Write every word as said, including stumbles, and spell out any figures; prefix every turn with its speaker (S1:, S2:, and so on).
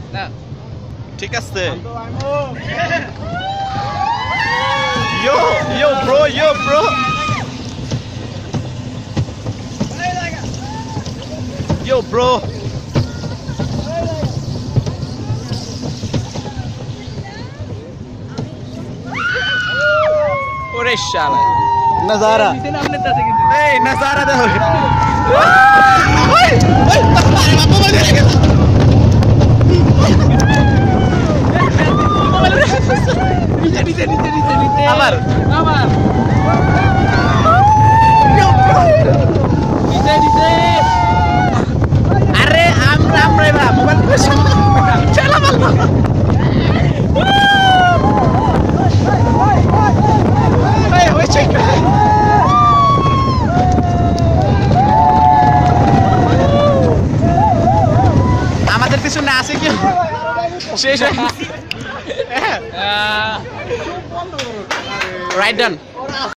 S1: ঠিক আছে Yo, yo, bro, yo, bro. Yo, bro. Ore shala. Nazara. Hey, Nazara দেখো। ওই, ওই, বাবা বাবা দেখে। নিচে নিচে নিচে নিচে নিচে আবার আবার নিচে নিচে আরে আমরা আমরা এবার মোবাইল চালা ভালো এই ওই চেক আমাদের পিছনে আছে কি শেষ Right done.